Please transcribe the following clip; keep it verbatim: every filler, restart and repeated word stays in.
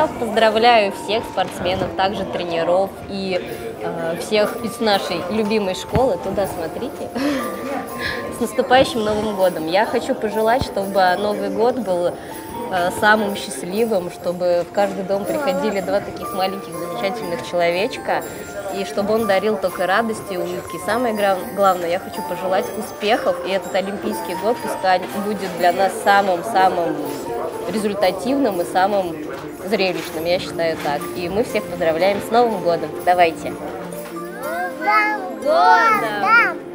Я поздравляю всех спортсменов, также тренеров и э, всех из нашей любимой школы. Туда смотрите. С наступающим Новым годом. Я хочу пожелать, чтобы Новый год был э, самым счастливым, чтобы в каждый дом приходили два таких маленьких замечательных человечка, и чтобы он дарил только радость и улыбки. Самое главное, я хочу пожелать успехов, и этот Олимпийский год пускай будет для нас самым-самым результативным и самым зрелищным, я считаю так. И мы всех поздравляем с Новым годом. Давайте! Новым годом!